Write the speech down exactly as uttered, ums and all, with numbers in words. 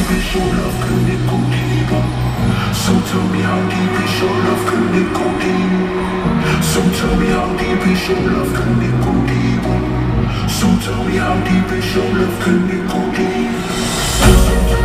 deep is your love? Can it go deeper? So tell me how deep is your love? Can it go deep? So tell me how deep is your love? Can it go deeper? So tell me how deep is your love? Can it go deep?